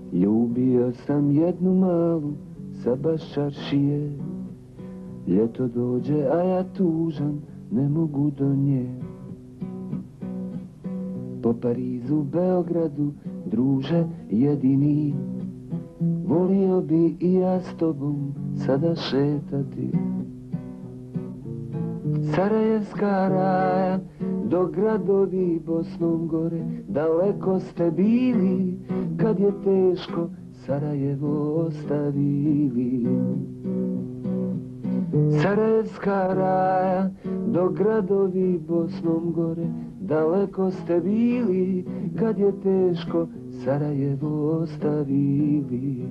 Ljubio sam jednu malu sa Baščaršije. Ljeto dođe, a ja tužan ne mogu do nje. Po Parizu, Beogradu, druže jedini, volio bi i ja s tobom sada šetati. Sarajevska raja, dok gradovi Bosnom gore, daleko ste bili, kad je teško Sarajevo ostavili. Sarajevska raja, dok gradovi Bosnom gore, daleko ste bili, kad je teško Sarajevo ostavili.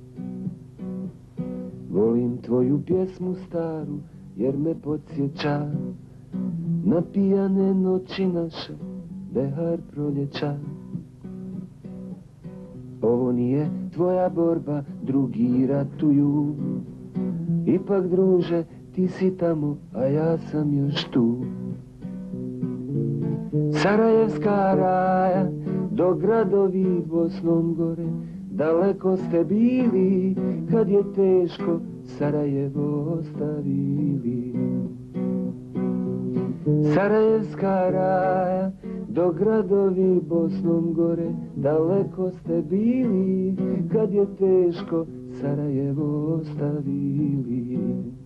Volim tvoju pjesmu staru, jer me podsjeća na pijane noći naše, behar proljeća. Ovo nije tvoja borba, drugi ratuju. Ipak, druže, ti si tamo, a ja sam još tu. Sarajevska raja, dok gradovi Bosnom gore, daleko ste bili, kad je teško Sarajevo ostavili. Sarajevska raja, dok gradovi Bosnom gore, daleko ste bili, kad je teško Sarajevo ostavili.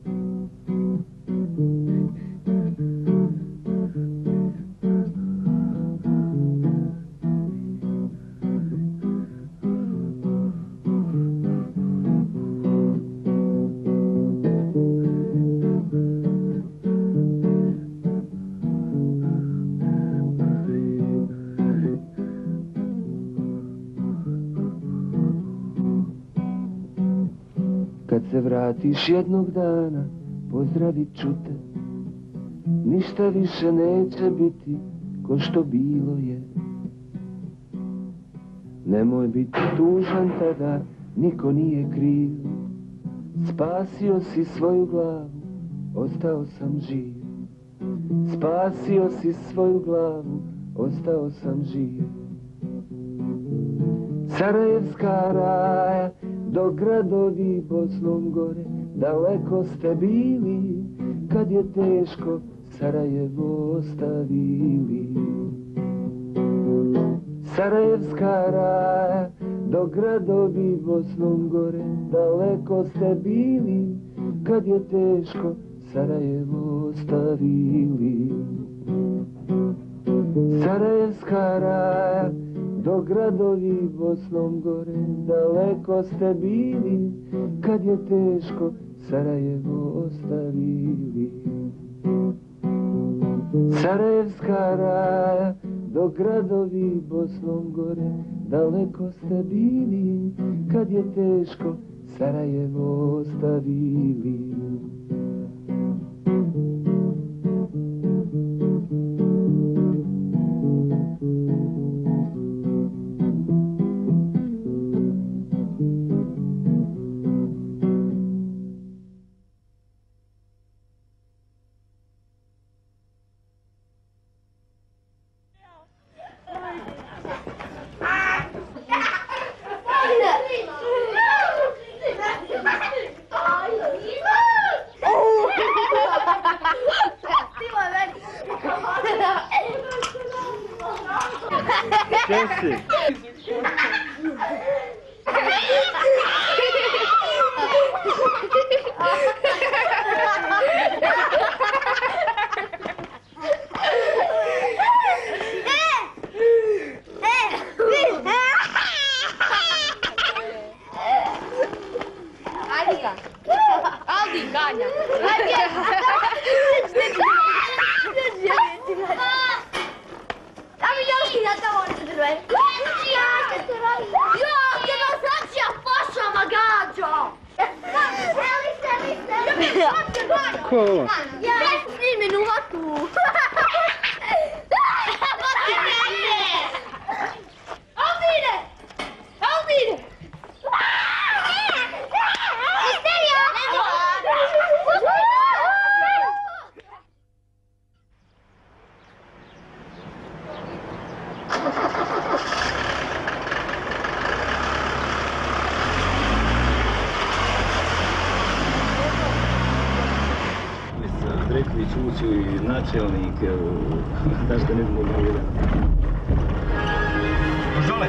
Kad se vratiš jednog dana, pozdravit ću te. Ništa više neće biti ko što bilo je. Nemoj biti tužan tada, niko nije kriv. Spasio si svoju glavu, ostao sam živ. Spasio si svoju glavu, ostao sam živ. Sarajevska raja, dok gradovi Bosnom gore, daleko ste bili, kad je teško Sarajevo ostavili. Sarajevska raja, dok gradovi Bosnom gore, daleko ste bili, kad je teško Sarajevo ostavili. Sarajevska raja, dok gradovi Bosnom gore, daleko ste bili, kad je teško Sarajevo ostavili. Sarajevska raja, dok gradovi Bosnom gore, daleko ste bili, kad je teško Sarajevo ostavili. Jesse. Aldi, ganha. Ko? Snimi nuvatu. Aldine! Aldine! ću i načelnik, da što ne mogu jedan. Žole!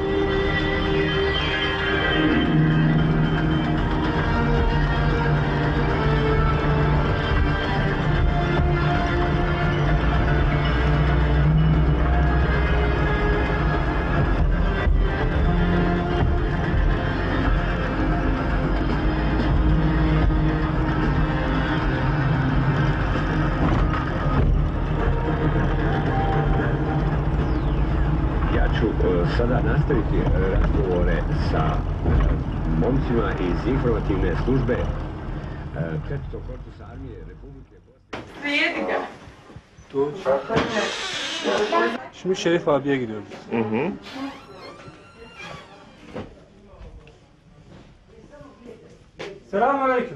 Sada nastaviti razgovore sa momcima iz informativne službe 4. korpusa armije Republike Bosne. Slijedi ga. Tu. Şimdi Şerif abiye gidiyoruz. Selamünaleyküm.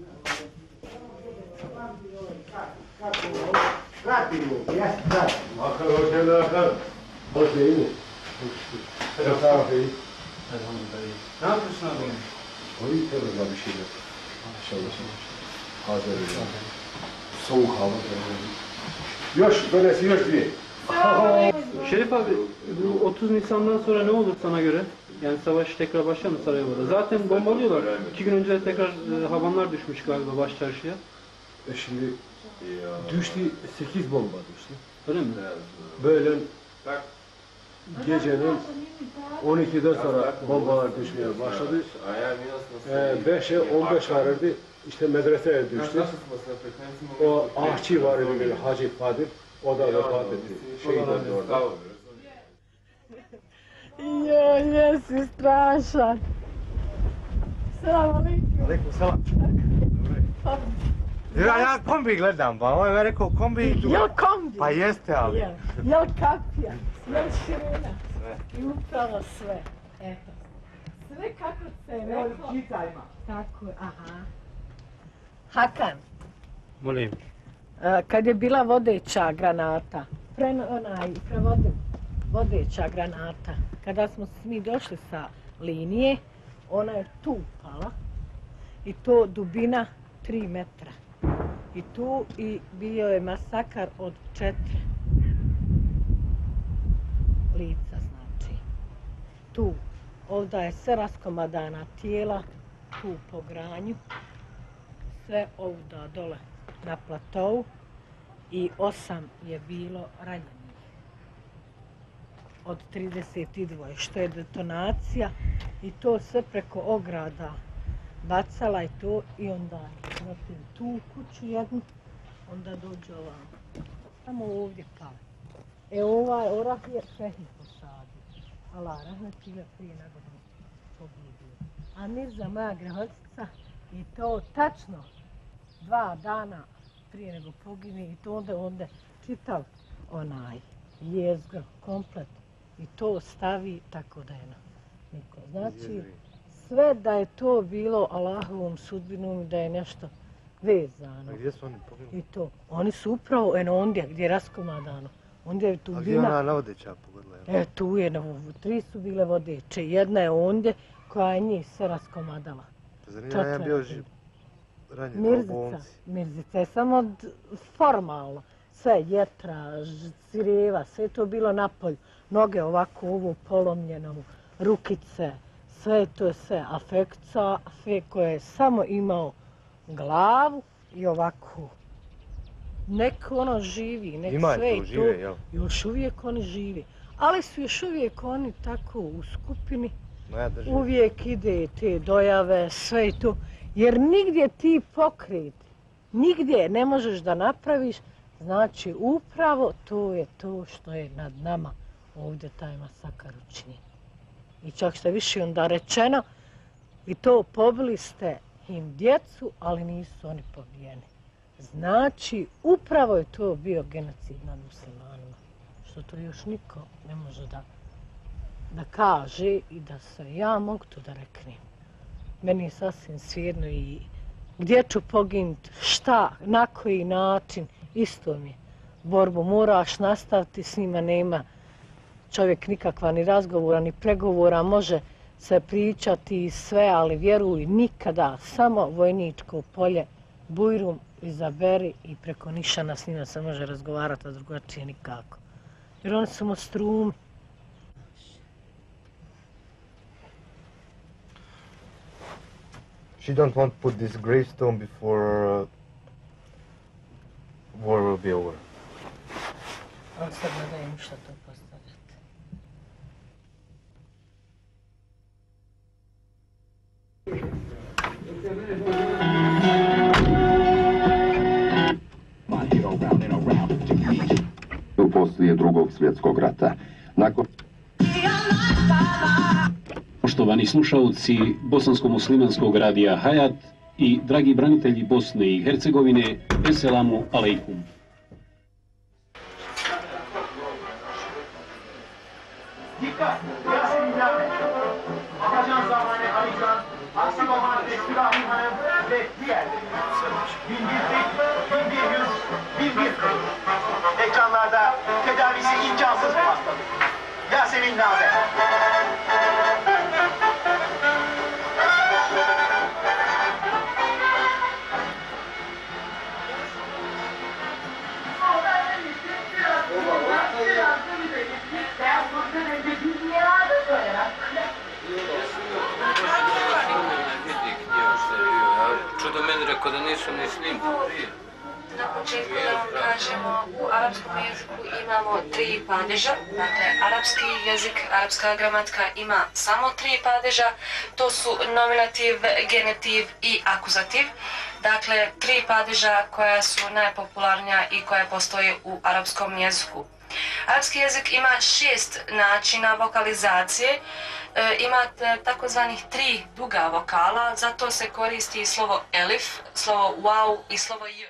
Akar hoş geldin Akar. Hoş değil mi? Çok sağ ol. Elhamdülillah. Ne yapıyorsun abi? Koyu terörler bir şeyler. İnşallah. Hazır öyle. Soğuk hava. Yoş, böylesi yoş değil. Şerif abi, bu 30 Nisan'dan sonra ne olur sana göre? Yani savaş tekrar başlar mı Sarajevo'da? Zaten bombalıyorlar. 2 gün önce de tekrar havanlar düşmüş galiba baş çarşıya. Şimdi düştü, 8 bomba düştü. Öyle mi? Böyle gecenin 12'den sonra bombalar düşmeye başladı. 5'e 15 varırdı. İşte medreseye düştü. O ahçı var idi böyle Hacı Fadir. O da vefat etti. Şehit oldu orada. Joj, jesi strašan. Selam alaikum. Alaikum selam. Ja kombi gledam, pa on je rekao kombi. Jel kombi? Pa jeste, ali. Jel kapija? Jel širina? I upravo sve. Eto. Sve kako se je reklo. Čitajma. Tako je, aha. Hakan, Molim. kad je bila vodeća granata, prevodim, vodeća granata, kada smo mi došli sa linije, ona je tu pala i to dubina 3 metra. I tu i bio je masakar od 4 lica, znači. Tu, ovdje je sve raskomadana tijela, tu po granju, sve ovdje dole na platovu i 8 je bilo ranjenih. Od 32, što je detonacija i to sve preko ograda bacala i to i onda zatim tu kuću jednu, onda dođe ovamo. Samo ovdje pale. Ovaj orah je šehid posadio. Allah rahmetine prije nagodno pogidio. A Mirza moja grehotica i to tačno 2 dana prije nego pogine i to onda čitav onaj jezgro komplet i to stavi tako da je niko. Znači, sve da je to bilo Allahovom sudbinom i da je nešto vezano. A gdje su oni poginuli? I to. Oni su upravo ondje gdje je raskomadano. Ondje je tu A gdje je ona na vodeća pogodila? tu je, 3 su bile vodeće. Jedna je ondje koja je njih sve raskomadala. Zanima je bio ranjen u bolnici. Mirzica je samo formalno. Sve jetra, cireva, sve je to bilo napolju. Noge ovako ovo polomljeno, rukice, sve je to sve. Afekca, koje je samo imao glavu i ovako. Nek ono živi, nek Ima sve je i tu, to. žive, jel? Još uvijek oni živi. Ali su još uvijek oni tako u skupini. No ja držim. Uvijek ide te dojave, sve i to. Jer nigdje ti pokret, nigdje ne možeš da napraviš. Znači, upravo to je to što je nad nama ovdje taj masakar učinjen. I čak što je više onda rečeno, i to pobili ste im djecu, ali nisu oni pobijeni. Znači, upravo je to bio genocid nad muslimanima. Što to još niko ne može da kaže i da se ja mogu to da reknem. Meni je sasvim svejedno i gdje ću poginuti, šta, na koji način, isto mi je. Borbu moraš nastaviti, s njima nema čovjek nikakva ni razgovora, ni pregovora, može se pričati i sve, ali vjeruj, nikada, samo vojničko polje, bujrum izaberi i preko nišana s njima se može razgovarati, a drugačije nikako. Jer oni su monstrumi. She don't want to put this gravestone before war will be over. Ali sad ne dajem ništa to postavljati. Poslije Drugog svjetskog rata. Nakon... Poštovani slušalci bosansko-muslimanskog radija Hayat i dragi branitelji Bosne i Hercegovine, Esselamu alejkum. Dikkat! Yasin İlhan'e, Afacan Zamani Alican, Aksi Bahan Esbirahi Hanım ve diğer 1101 ekranlarda tedavisi imkansız bir hastalık. Yasemin Name. Čudo meni rekao da nisu ni snimku prije. Na početku da vam kažemo, u arapskom jeziku imamo 3 padeža. Dakle, arapski jezik, arapska gramatika ima samo 3 padeža. To su nominativ, genitiv i akuzativ. Dakle, 3 padeža koja su najpopularnija i koja postoje u arapskom jeziku. Arapski jezik ima 6 načina vokalizacije. Imate takozvanih 3 duga vokala, zato se koristi slovo elif, slovo wow i slovo j.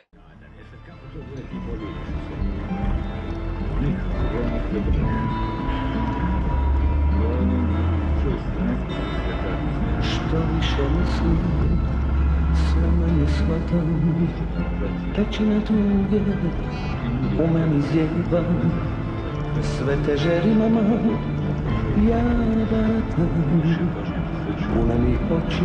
Što više mislim, sve manje shvatam, pećina tuge u meni zjeba, sve teže rimama ja baratam, pune mi oči,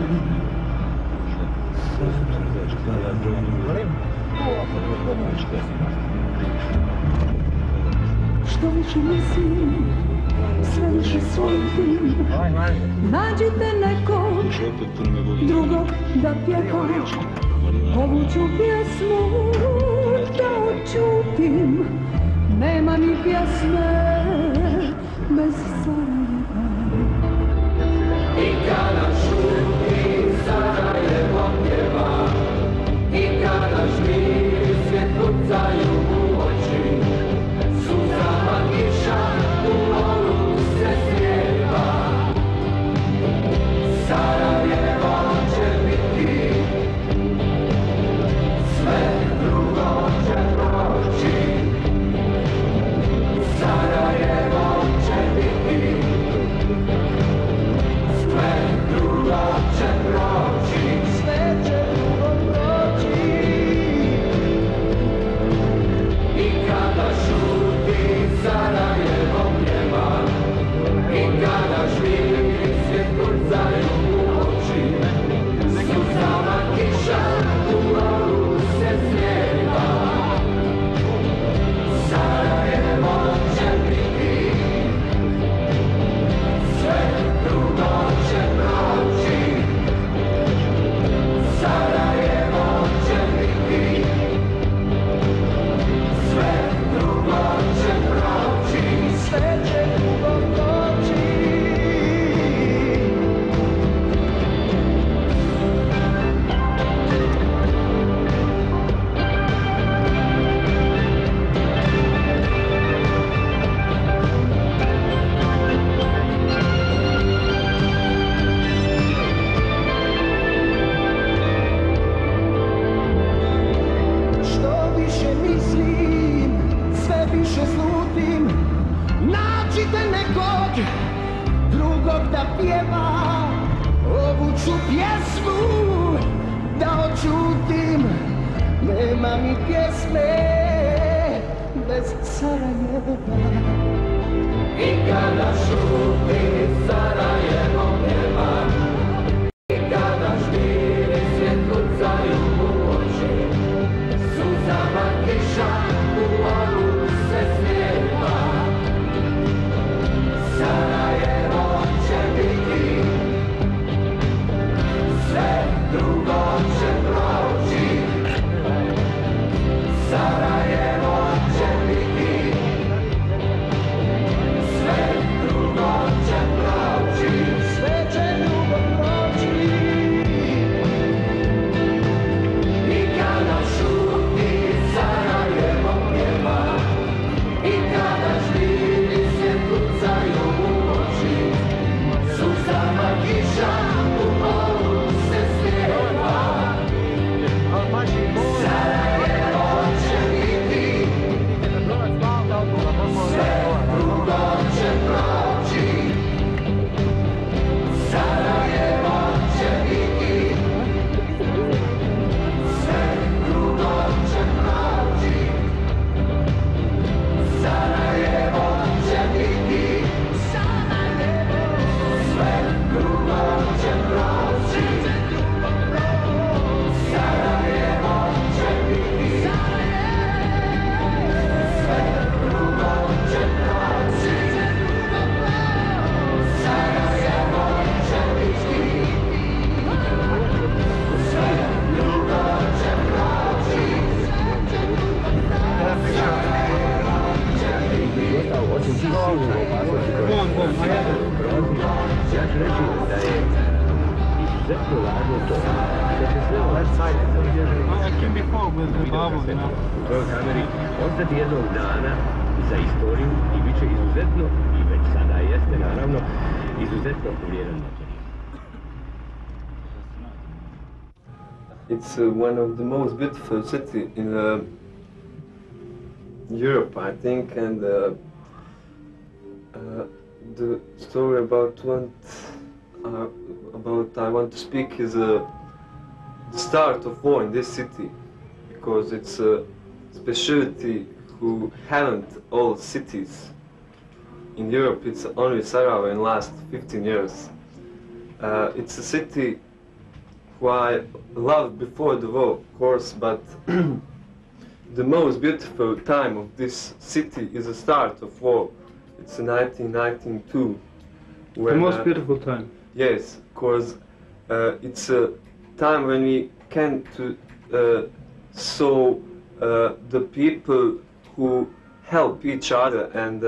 što više mislim, sve više slutim, nađite nekog drugog da pjeva, ovu ću pjesmu da očutim, nema ni pjesme bez Sarajeva. I kada šuti Sarajevo pjeva, i kada žmiri svijet pucaju u oči, suzama kiša u moru se slijeva. Sarajevo će biti, sve drugo će proći. Sarajevo će biti, sve drugo će proći. Sve će drugo proći. I kada šuti Sarajevo pjeva, i kada žmiri svijet pucaju u oči, suzama kiša u moru se slijeva. Sarajevo će biti, sve drugo će proći. Sarajevo će biti, sve drugo će proći. Sve će drugo proći. Što više mislim, sve više slutim, nađite nekog drugog da pjeva, ovu ću pjesmu da očutim, nema mi pjesme bez Sarajeva. I kada šuti Sarajevo pjeva, i kada žmiri svijet pucaju u oči, Ja ću reći da je izuzetno važno to da će sve ove sajte u toj kameri ostati jednog dana za istoriju i bit će izuzetno, i već sada jeste naravno, izuzetno uvjeren na to. It's one of the most beautiful city in Europe, I think, and the story about I want to speak is the start of war in this city, because it's a specialty who haven't all cities in Europe. It's only Sarajevo in the last 15 years. It's a city who I loved before the war, of course, but the most beautiful time of this city is the start of war. It's 1992. The most beautiful time? Yes, because it's a time when we can saw the people who help each other, and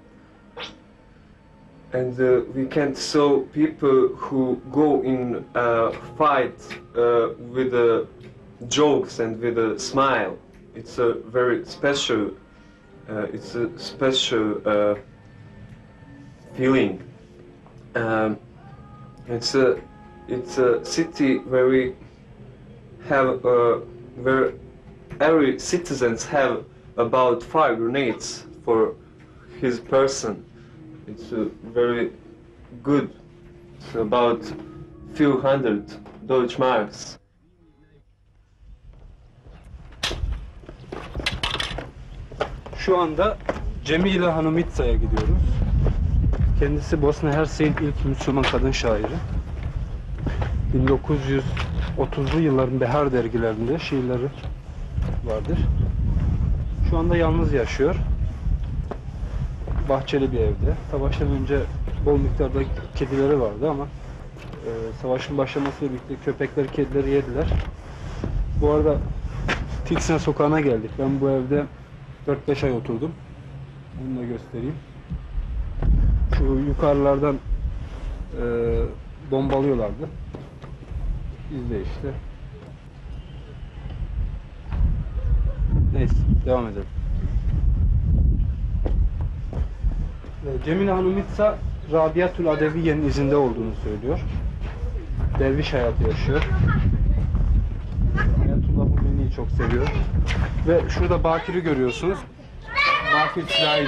we can saw people who go in fight with jokes and with a smile. It's a very special. It's a special feeling. It's a city where we have where every citizens have about 5 grenades for his person. It's very good. It's about few hundred Deutschmarks. Şu anda Cemile Hanımitsa'ya gidiyoruz. Kendisi Bosna Hersey'in ilk Müslüman kadın şairi. 1930'lu yılların Behar dergilerinde şiirleri vardır. Şu anda yalnız yaşıyor. Bahçeli bir evde. Savaştan önce bol miktarda kedileri vardı ama savaşın başlamasıyla birlikte köpekler kedileri yediler. Bu arada Tiksen sokağına geldik. Ben bu evde 4-5 ay oturdum. Onu da göstereyim. Şu yukarılardan bombalıyorlardı. Biz de işte. Neyse, devam edelim. Cemile Hanımitsa, Rabiatül Adeviye'nin izinde olduğunu söylüyor. Derviş hayatı yaşıyor. Hayatullah bu beni çok seviyor. Ve şurada Bakir'i görüyorsunuz. Bakir Çilai'dir.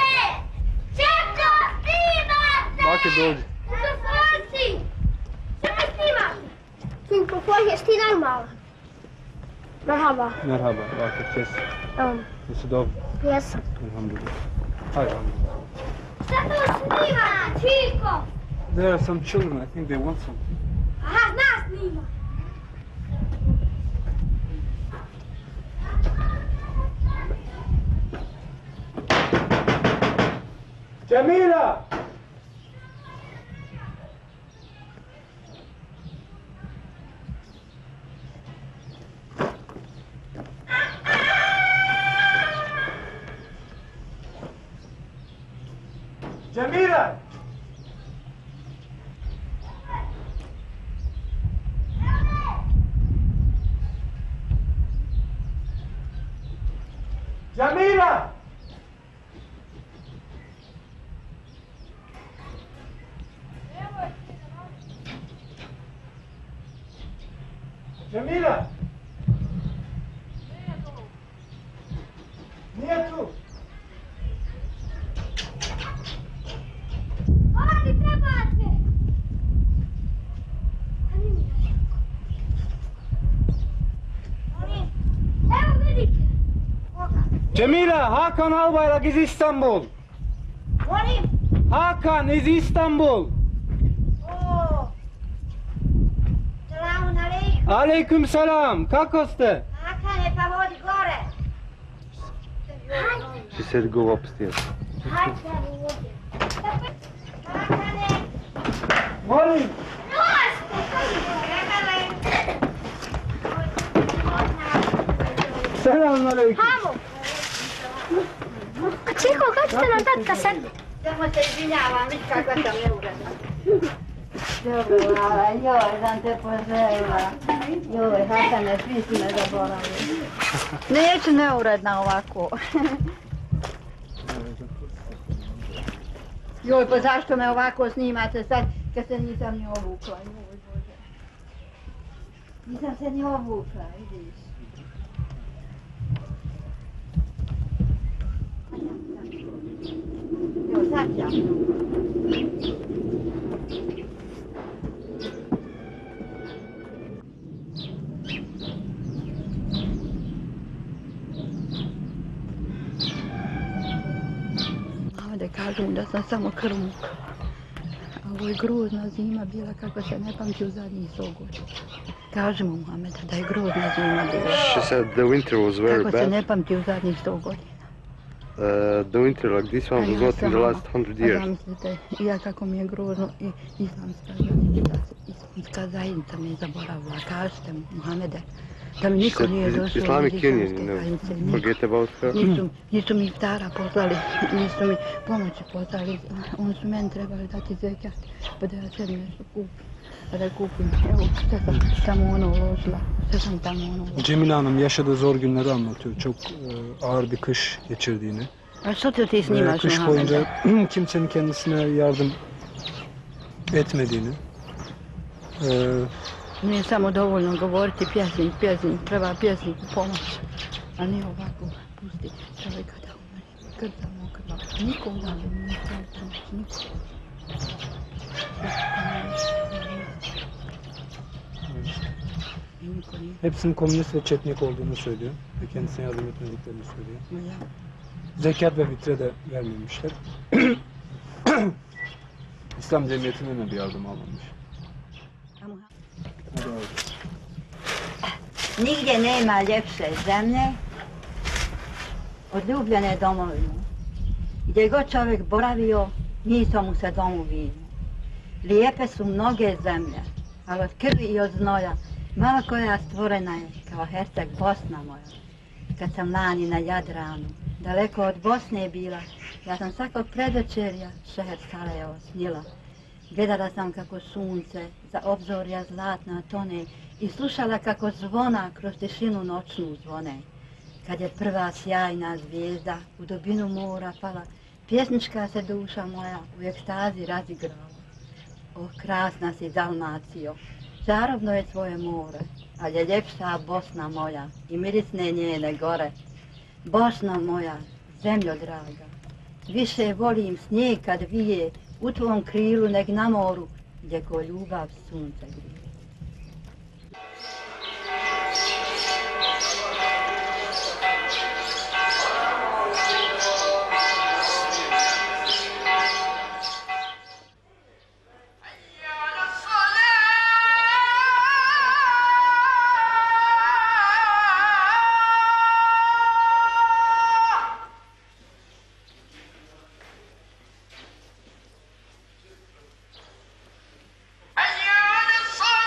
Bakir dođi. Jesi ti normalan? Merhaba. Merhaba, Bakir, kes. Jesi dobro? Jesam. Elhamdülillah. Hajde. Šta to snima, Čiko? There are some children, I think they want some. Aha, nas snima. Cemila! Cemila! Cemila! Cemila! Nije tu. Hadi, trebate! Evo vidite! Cemila, Hakan Albayrak iz Istanbul. Molim? Hakan iz Istanbul. Selamun alejkum. Aleyküm selam. Kako ste? Hakane, pa vodi gore. She said go upstairs. Hajde, vodi. Hakane. Molim! Selamun aleyküm. Hamo. Čiko, kad ćete nam dati kasetu? Samo se izvinjavam, viš kakva sam neuredna. Dobro, Lala, joj, sam te poželjela. Joj, Hasane, svi si me zaboravili. Neću neuredna ovako. Joj, pa zašto me ovako snimate sad, kad se nisam ni obukla, joj Bože. Nisam se ni obukla, vidiš. Evo, sad ja. Da kažem da sam samo krmuk. Ovo je grozna zima bila kako se ne pamti u zadnjih 100 godina. Kaži mu, Mohameda, da je grozna zima bila. She said the winter was very Kako se bad. ne pamti u zadnjih 100 godina. The winter like this one was not in the last 100 years. Zamislite, ja kako mi je grozno i islamska zajednica me je zaboravila. Kažite mu, Mohamede, da mi niko nije došao Islamic iz Union, islamske you zajednice. know, forget about her. Nisu mi iftara poslali, nisu mi pomoći poslali. Oni su meni trebali dati zekat, pa da ja sebi nešto kupim. Pa da kupim, evo, sve sam tamo ono uložila, sve sam tamo ono uložila. Cemile Hanım yaşadığı zor günleri anlatıyor. Çok ağır bir kış geçirdiğini. A što ti snimaš, Kış Mohamede? boyunca kimsenin kendisine yardım etmediğini. Nije samo dovoljno govoriti pjesnik, treba pjesniku pomoć. A nije ovako pusti čovjeka da umre. Krda mokrva. Niko odavde nije htio pomoć, niko. Hepsinin komünist ve çetnik olduğunu söylüyor ve kendisine yardım etmediklerini söylüyor. Zekat ve vitre de vermemişler. İslam cemiyetinden de bir yardım almamış. Nigdje nema ljepše zemlje od ljubljene domovine. Gdje god čovjek boravio, misao mu se domu vidi. Lijepe su mnoge zemlje, ali od krvi i od znoja, malo koja stvorena je kao Herceg Bosna moja. Kad sam lani na Jadranu, daleko od Bosne je bila, ja sam svakog predvečerja šeher Sarajevo snila. Gledala sam kako sunce za obzorja zlatna tone i slušala kako zvona kroz tišinu noćnu zvone. Kad je prva sjajna zvijezda u dubinu mora pala, pjesnička se duša moja u ekstazi razigrala. O, krasna si Dalmacijo, čarobno je tvoje more, ali je ljepša Bosna moja i mirisne njene gore. Bosna moja, zemljo draga, više volim snijeg kad vije u tvom krilu neg na moru, gdje ko ljubav sunce grije. أيام الصلاة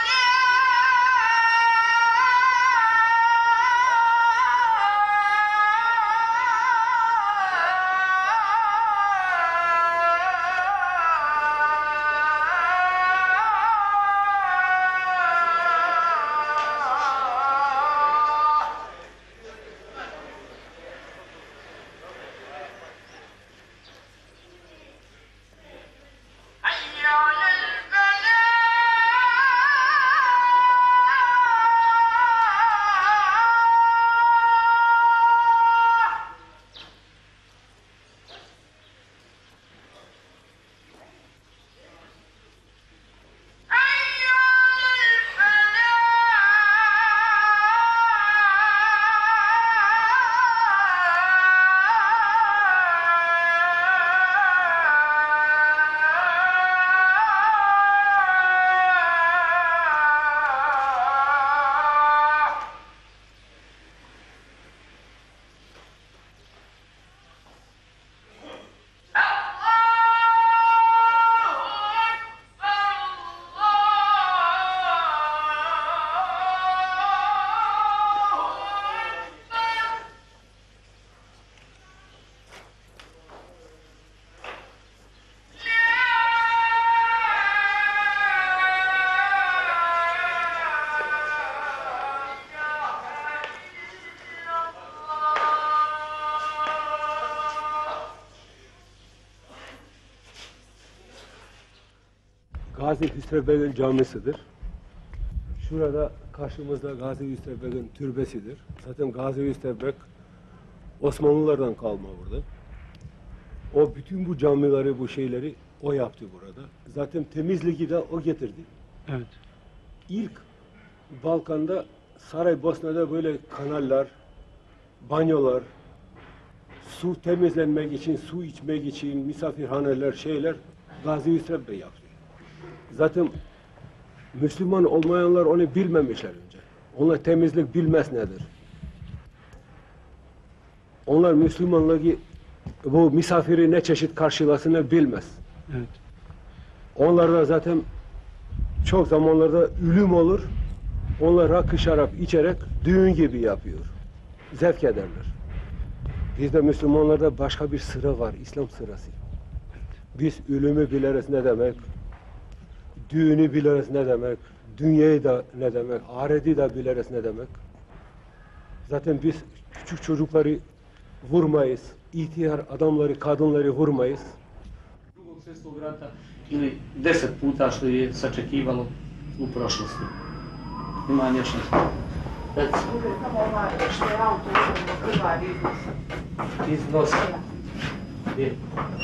Gazi Hüsrev Beg'in camisidir. Şurada karşımızda Gazi Hüsrev Beg'in türbesidir. Zaten Gazi Hüsrev Beg Osmanlılardan kalma burada. O bütün bu camileri, bu şeyleri o yaptı burada. Zaten temizliği de o getirdi. Evet. İlk Balkan'da Saraybosna'da böyle kanallar, banyolar, su temizlenmek için, su içmek için, misafirhaneler, şeyler Gazi Hüsrev Bey yaptı. Zaten Müslüman olmayanlar onu bilmemişler önce. Onlar temizlik bilmez nedir. Onlar Müslümanlığı bu misafiri ne çeşit karşılasını bilmez. Evet. Onlarda zaten çok zamanlarda ölüm olur. Onlar rakı şarap içerek düğün gibi yapıyor. Zevk ederler. Bizde Müslümanlarda başka bir sıra var, İslam sırası. Biz ölümü biliriz ne demek, düğünü biliriz ne demek, dünyayı da ne demek, ahireti de biliriz ne demek. Zaten biz küçük çocukları vurmayız, ihtiyar adamları, kadınları vurmayız. Drugog svjetskog rata ili 10 puta što je sačekivalo u prošlosti. Ima još nešto. Uvijek samo ovaj što je auto krvar iznos. Iznos. Gdje?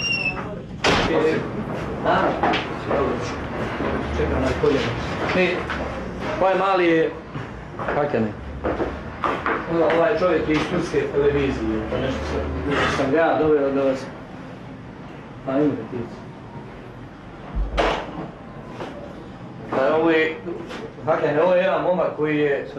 Čekam na koljenu. Ovaj mali je... Kak je ne? Ovaj čovjek je iz turske televizije. Nešto sam ga ja doveo da vas... Pa imate ticu. Ovo je... Hakane, ovo je jedan momak koji je...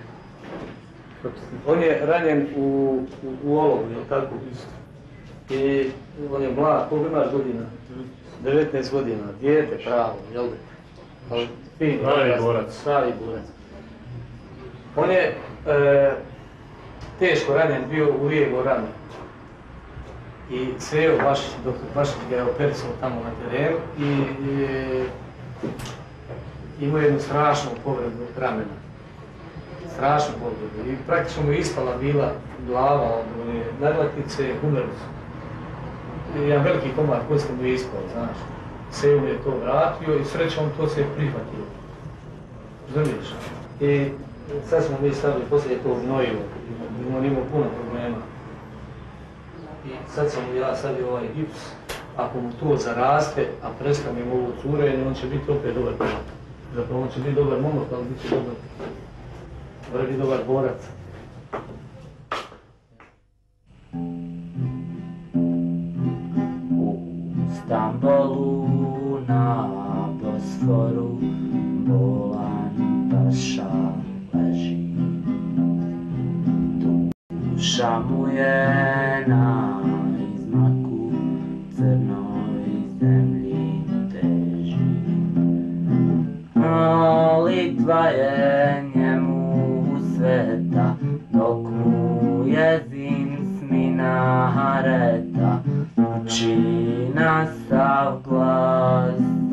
On je ranjen u olovu, jel tako? I on je mlad, koliko imaš godina? 19 godina, dijete pravo, jel da? Pravi borac. Pravi borac. On je teško ranjen bio u lijevo rame. I Srejo Bašić, doktor Bašić ga je operisao tamo na terenu i imao jednu strašnu povredu ramena. Strašnu povredu. I praktično mu je ispala bila glava od nadlatnice, umrli su. Jedan veliki komad kosti mu je ispao, znaš. Srejo mu je to vratio i srećom to se je prihvatilo. Razumiješ? I sad smo mi stavili poslije to gnojivo. On imao puno problema. I sad sam mu ja stavio ovaj gips, ako mu to zaraste, a prestane mu ovo curenje, on će biti opet dobar momak. Zapravo on će biti dobar momak, ali bit će dobar borac. U Stambolu na Bosforu bolan paša leži. Duša mu je na izmaku crnoj zemlji teži. Molitva je njemu sveta, dok mu jezin smina hareta uči na sav glas.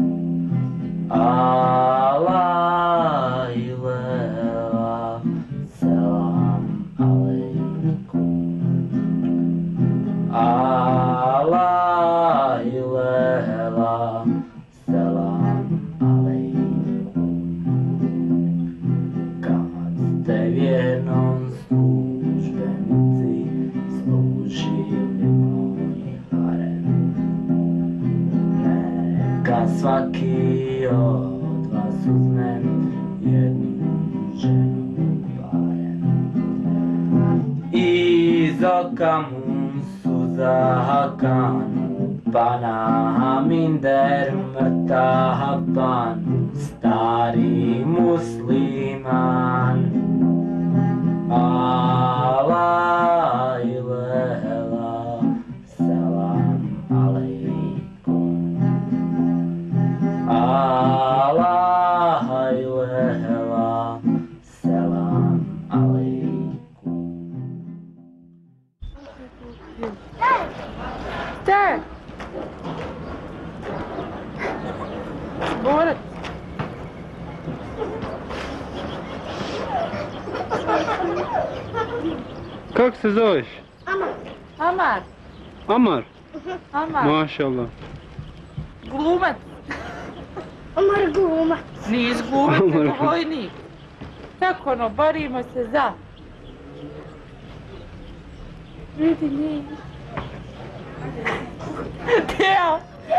Allah ilela, selam aleikum. Allah ilela, selam aleikum. Kad ste vjernom službenici služili moj harem, neka svaki od vas uzme jednu ženu barem. Iz oka mu suza hakanu, pa na minder mrtaha panu, stari musliman. Allah ilela, selam aleikum. Allah ilela, selam aleikum. Gdje? Borac. Kako se zoveš? Amar. Amar? Amar. Mašallah. Glumac. Omar guma. Nije izgubac, nego vojnik. Tako ono, borimo se za. Vidi njih. Teo.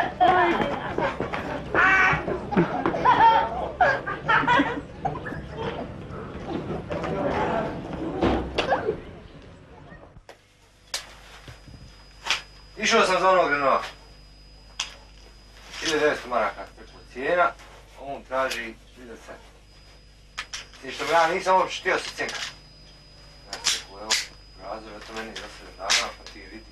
Išao sam za onog Renaulta. 1900 maraka cijena, on traži 30. I što ja nisam uopće htio se cenka. Znači, evo, razvoj, to meni za 7 dana, pa ti vidi.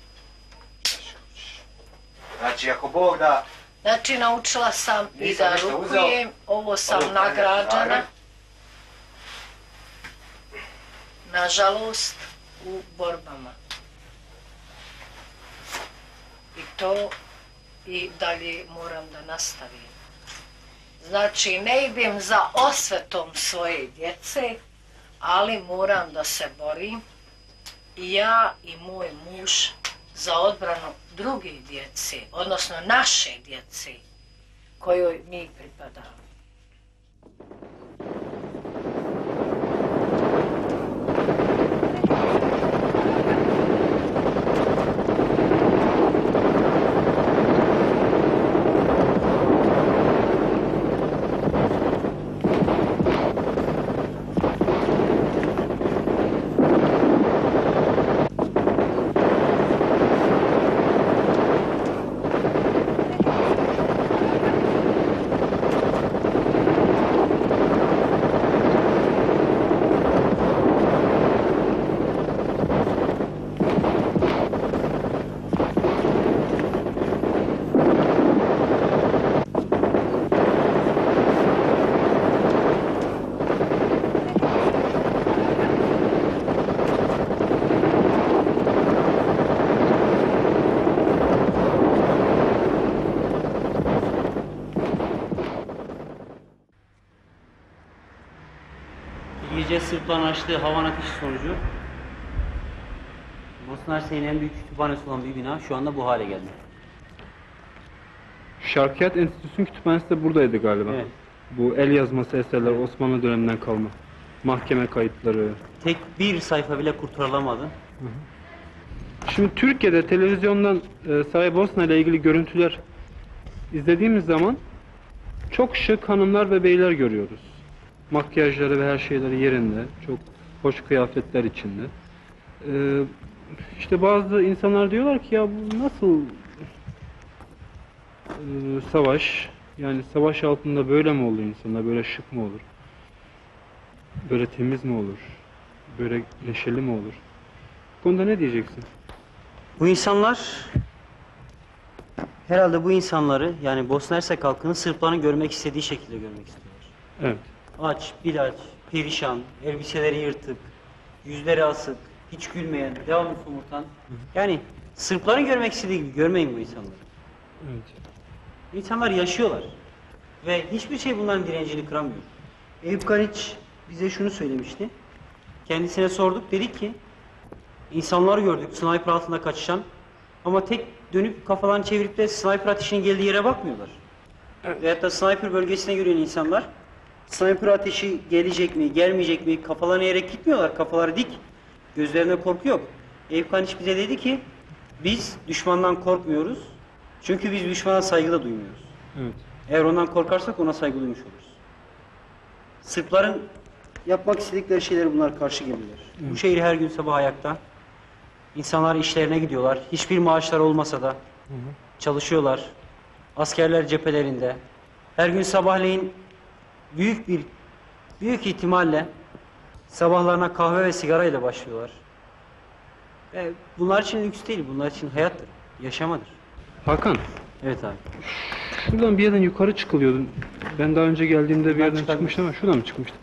Znači, ako Bog da... Znači, naučila sam i da rukujem, ovo sam nagrađena. Nažalost, u borbama. I to i dalje moram da nastavim. Znači, ne idem za osvetom svoje djece, ali moram da se borim i ja i moj muž za odbranu druge djece, odnosno naše djece, kojoj mi pripadamo. Gece Sırpların açtığı havan ateşi sonucu Bosna Hersek'in en büyük kütüphanesi olan bir bina şu anda bu hale geldi. Şarkiyat Enstitüsü'nün kütüphanesi de buradaydı galiba. Evet. Bu el yazması eserler Osmanlı döneminden kalma. Mahkeme kayıtları. Tek bir sayfa bile kurtarılamadı. Şimdi Türkiye'de televizyondan Saray Bosna ile ilgili görüntüler izlediğimiz zaman çok şık hanımlar ve beyler görüyoruz. Makyajları ve her şeyleri yerinde, çok hoş kıyafetler içinde. İşte bazı insanlar diyorlar ki ya bu nasıl savaş? Yani savaş altında böyle mi olur insanlar, böyle şık mı olur? Böyle temiz mi olur? Böyle neşeli mi olur? Bu konuda ne diyeceksin? Bu insanlar, herhalde bu insanları, yani Bosna Hersek halkını Sırpların görmek istediği şekilde görmek istiyorlar. Evet. Aç, bilaç, perişan, elbiseleri yırtık, yüzleri asık, hiç gülmeyen, devamlı somurtan. Yani Sırpların görmek istediği gibi görmeyin bu insanları. Evet. İnsanlar yaşıyorlar ve hiçbir şey bunların direncini kıramıyor. Eyüp Kaniç bize şunu söylemişti. Kendisine sorduk, dedik ki insanları gördük sniper altında kaçışan ama tek dönüp kafalarını çevirip de sniper ateşinin geldiği yere bakmıyorlar. Evet. Veyahut da sniper bölgesine yürüyen insanlar sniper ateşi gelecek mi, gelmeyecek mi kafalarını eğerek gitmiyorlar. Kafaları dik, gözlerinde korku yok. Eyüp Kaniç bize dedi ki biz düşmandan korkmuyoruz. Çünkü biz düşmana saygı da duymuyoruz. Evet. Eğer ondan korkarsak ona saygı duymuş oluruz. Sırpların yapmak istedikleri şeylere bunlar karşı geliyorlar. Evet. Bu şehir her gün sabah ayakta. İnsanlar işlerine gidiyorlar. Hiçbir maaşları olmasa da çalışıyorlar. Askerler cephelerinde. Her gün sabahleyin büyük ihtimalle sabahlarına kahve ve sigara ile başlıyorlar. Ve bunlar için lüks değil, bunlar için hayattır, yaşamadır. Hakan. Evet abi. Şuradan bir yerden yukarı çıkılıyordu. Ben daha önce geldiğimde bir yerden çıkmıştım ama şuradan mı çıkmıştım?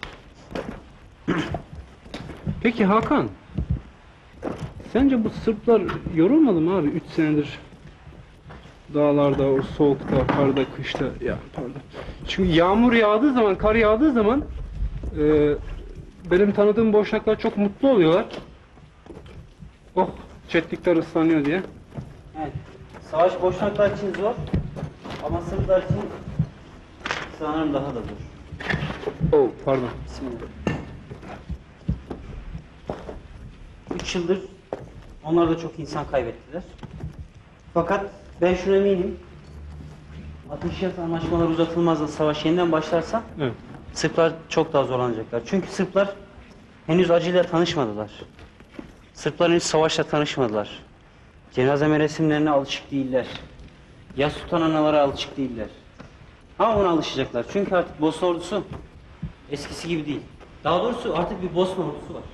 Peki Hakan, sence bu Sırplar yorulmadı mı abi 3 senedir dağlarda, o soğukta, karda, kışta, ya pardon. Çünkü yağmur yağdığı zaman, kar yağdığı zaman benim tanıdığım boşnaklar çok mutlu oluyorlar. Oh, çetlikler ıslanıyor diye. Evet. Savaş boşnaklar için zor ama Sırplar için sanırım daha da zor. Oh, pardon. Bismillah. 3 yıldır onlar da çok insan kaybettiler. Fakat ben şuna eminim. Ateşkes anlaşmaları uzatılmaz da savaş yeniden başlarsa evet. Sırplar çok daha zorlanacaklar. Çünkü Sırplar henüz acıyla tanışmadılar. Sırplar henüz savaşla tanışmadılar. Cenaze merasimlerine alışık değiller. Yas tutan analara alışık değiller. Ama buna alışacaklar. Çünkü artık Bosna ordusu eskisi gibi değil. Daha doğrusu artık bir Bosna ordusu var.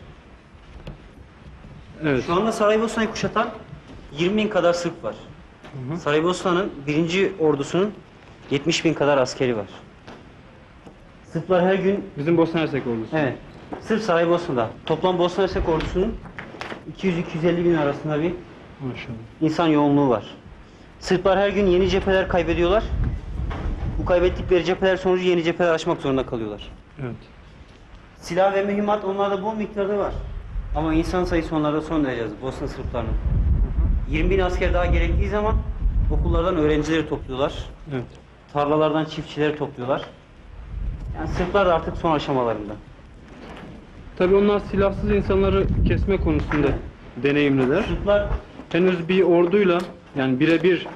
Evet. Şu anda Saraybosna'yı kuşatan 20.000 kadar Sırp var. Saraybosna'nın 1. ordusunun 70.000 kadar askeri var. Sırplar her gün... Bizim Bosna Hersek ordusu. Evet. Sırp Saraybosna'da. Toplam Bosna Hersek ordusunun 200-250 bin arasında bir maşallah insan yoğunluğu var. Sırplar her gün yeni cepheler kaybediyorlar. Bu kaybettikleri cepheler sonucu yeni cepheler açmak zorunda kalıyorlar. Evet. Silah ve mühimmat onlarda bol miktarda var. Ama insan sayısı onlarda son derece az. Bosna Sırplarının. 20.000 asker daha gerektiği zaman okullardan öğrencileri topluyorlar. Evet. Tarlalardan çiftçileri topluyorlar. Yani Sırplar da artık son aşamalarında. Tabii onlar silahsız insanları kesme konusunda deneyimliler. Sırplar henüz bir orduyla yani birebir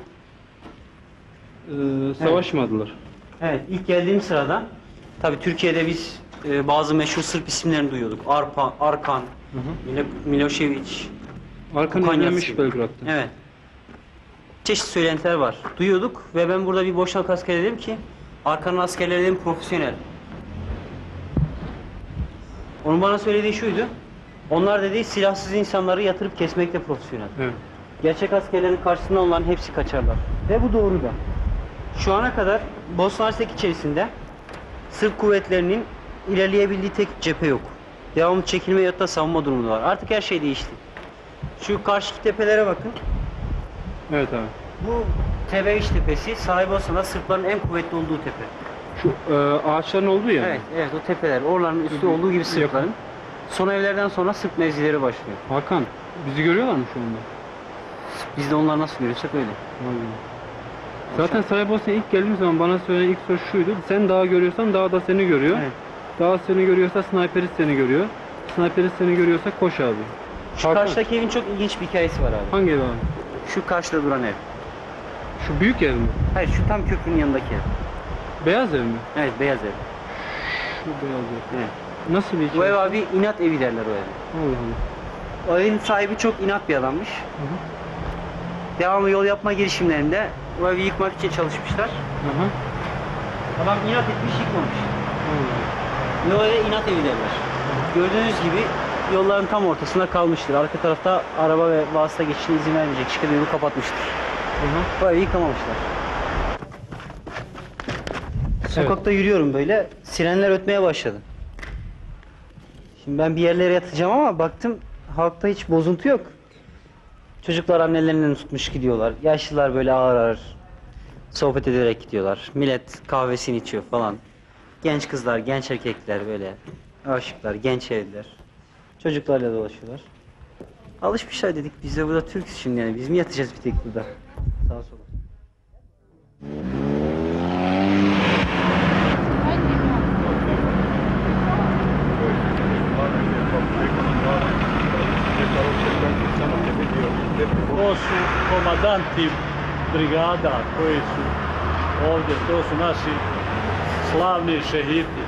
savaşmadılar. Evet, ilk geldiğim sırada tabii Türkiye'de biz bazı meşhur Sırp isimlerini duyuyorduk. Arkan, Milošević, Arkan evlenmiş Belgrad'da. Evet. Çeşitli söylentiler var. Duyuyorduk ve ben burada bir boşnak asker dedim ki Arkan'ın askerleri dedim profesyonel. Onun bana söylediği şuydu. Onlar dediği silahsız insanları yatırıp kesmekte profesyonel. Evet. Gerçek askerlerin karşısında onların hepsi kaçarlar. Ve bu doğru da. Şu ana kadar Bosna Hersek içerisinde Sırp kuvvetlerinin ilerleyebildiği tek cephe yok. Devamlı çekilme ya da savunma durumu var. Artık her şey değişti. Şu karşıki tepelere bakın. Evet abi. Bu Tebeviş tepesi Saraybosna'da Sırpların en kuvvetli olduğu tepe. Şu ağaçların olduğu yer. Evet, evet o tepeler. Oraların üstü olduğu gibi Sırpların. Son evlerden sonra Sırp mevzileri başlıyor. Hakan, bizi görüyorlar mı şu anda? Biz de onları nasıl görüyorsak öyle. Zaten Saraybosna'ya ilk geldiğim zaman bana söylenen ilk soru şuydu. Sen dağı görüyorsan dağ da seni görüyor. Evet. Dağ seni görüyorsa sniperist seni görüyor. Sniperist seni görüyorsa koş abi. Şu karşıdaki evin çok ilginç bir hikayesi var abi. Hangi ev abi? Şu karşıda duran ev. Şu büyük ev mi? Hayır, şu tam köprünün yanındaki ev. Beyaz ev mi? Evet, beyaz ev. Şu beyaz ev. Evet. Nasıl bir Bu ev abi inat evi derler o eve. Allah Allah. O evin sahibi çok inat bir adammış. Devamlı yol yapma girişimlerinde o evi yıkmak için çalışmışlar. Adam inat etmiş, yıkmamış. Ve o eve inat evi derler. Gördüğünüz gibi yolların tam ortasında kalmıştır. Arka tarafta araba ve vasıta geçişine izin vermeyecek şekilde yolu kapatmıştır. O evi yıkamamışlar. Sokakta yürüyorum böyle, sirenler ötmeye başladı. Şimdi ben bir yerlere yatacağım ama baktım halkta hiç bozuntu yok. Çocuklar annelerinden tutmuş gidiyorlar. Yaşlılar böyle ağır ağır sohbet ederek gidiyorlar. Millet kahvesini içiyor falan. Genç kızlar, genç erkekler böyle aşıklar, genç evliler. Çocuklarla dolaşıyorlar. Alışmışlar dedik biz de burada Türk'üz şimdi yani. Biz mi yatacağız bir tek burada? Sağa sola. To su komandanti brigada koji su ovdje, to su naši slavni šehidi.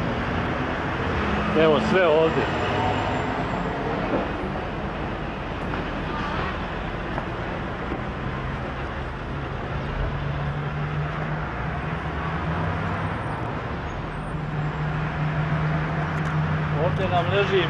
Evo sve ovdje. Ovdje nam leži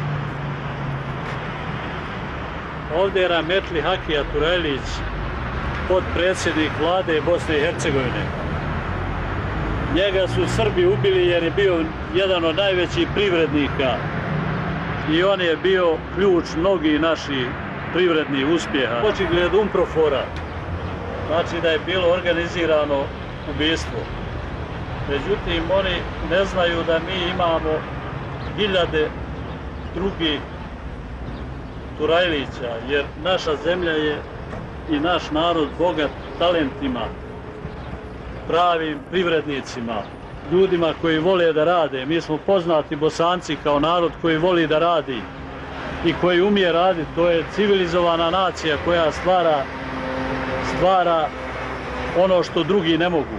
ovdje je Rahmetli Hakija Turajlić, potpredsjednik vlade Bosne i Hercegovine. Njega su Srbi ubili jer je bio jedan od najvećih privrednika i on je bio ključ mnogih naših privrednih uspjeha. Očigled Umprofora, znači da je bilo organizirano ubijstvo. Međutim, oni ne znaju da mi imamo hiljade drugih Turajlića, jer naša zemlja je i naš narod bogat talentima, pravim privrednicima, ljudima koji vole da rade. Mi smo poznati Bosanci kao narod koji voli da radi i koji umije raditi. To je civilizovana nacija koja stvara ono što drugi ne mogu.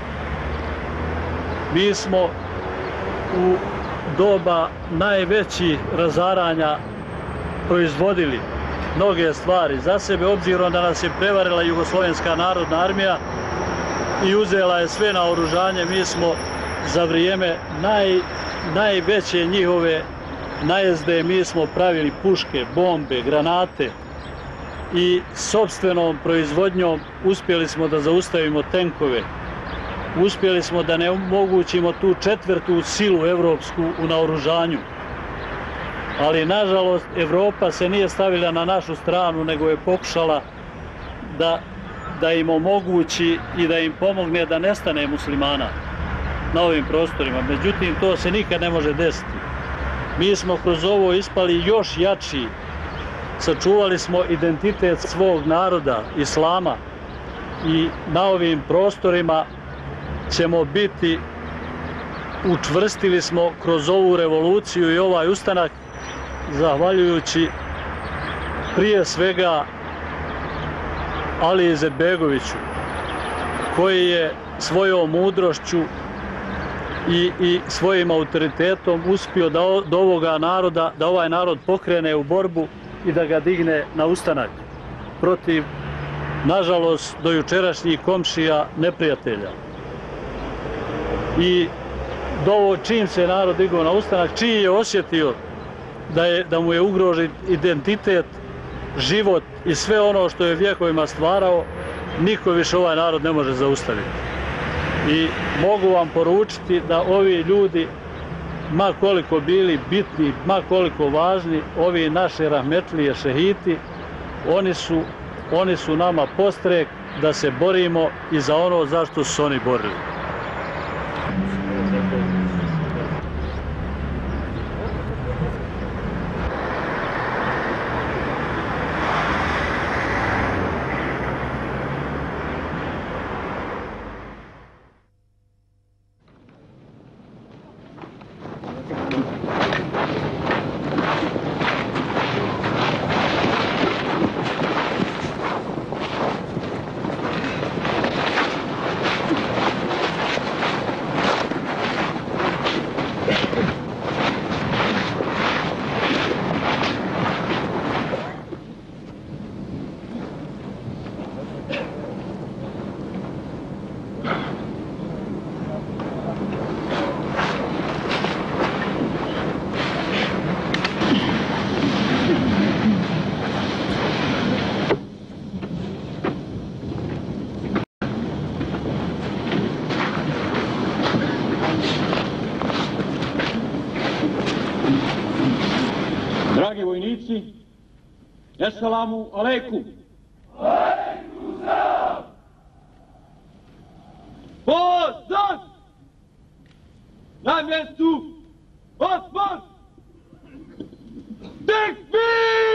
Mi smo u doba najvećih razaranja proizvodili mnoge stvari za sebe, obzirom da nas je prevarila Jugoslovenska narodna armija i uzela je sve naoružanje. Mi smo za vrijeme najveće njihove najezde mi smo pravili puške, bombe, granate i sopstvenom proizvodnjom uspjeli smo da zaustavimo tenkove. Uspjeli smo da ne omogućimo tu četvrtu silu evropsku u naoružanju. Ali, nažalost, Evropa se nije stavila na našu stranu, nego je pokušala da im omogući i da im pomogne da nestane muslimana na ovim prostorima. Međutim, to se nikad ne može desiti. Mi smo kroz ovo ispali još jači. Sačuvali smo identitet svog naroda, islama, i na ovim prostorima ćemo biti, učvrstili smo kroz ovu revoluciju i ovaj ustanak, zahvaljujući prije svega Aliji Izetbegoviću, koji je svojom mudrošću i svojim autoritetom uspio da ovoga naroda, da ovaj narod pokrene u borbu i da ga digne na ustanak protiv, nažalost, dojučerašnjih komšija neprijatelja. I čim se narod digao na ustanak, čim je osjetio da mu je ugrožen identitet, život i sve ono što je vjekovima stvarao, niko više ovaj narod ne može zaustaviti. I mogu vam poručiti da ovi ljudi, ma koliko bili bitni, ma koliko važni, ovi naši rahmetlije šehiti, oni su nama podstrek da se borimo i za ono zašto su oni borili. Dragi vojnici, Esselamu alejkum. Alejkum selam. Pozdrav! Na mjestu Osman! Tekbir!